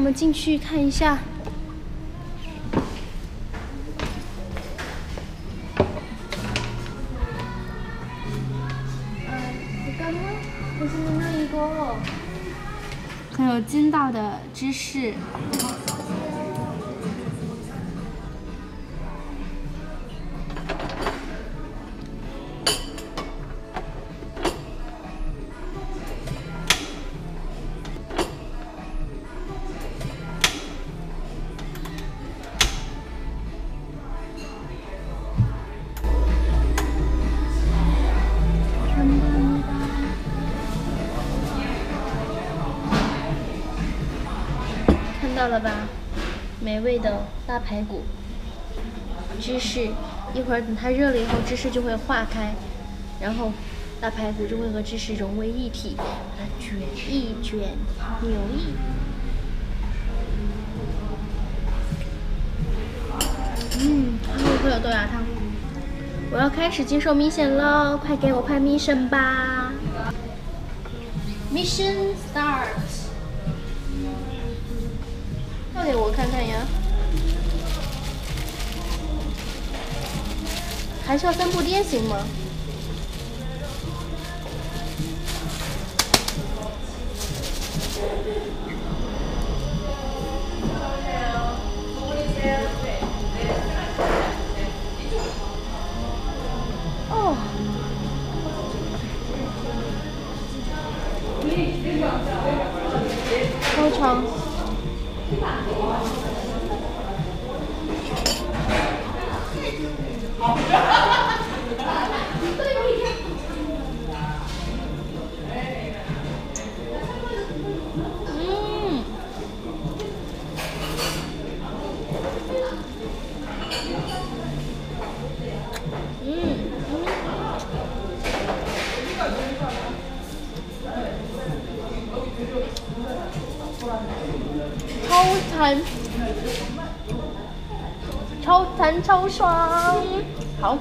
们进去看一下。很有筋道的芝士。看到了吧，美味的大排骨，芝士，一会儿等它热了以后，芝士就会化开，然后大排骨就会和芝士融为一体，把它卷一卷，扭一。喝了豆芽汤。我要开始接受米线了，快给我拍 mission 吧 ！Mission start。跳给我看看呀！还是要3步颠行吗？哦，超长。超弹超爽，好。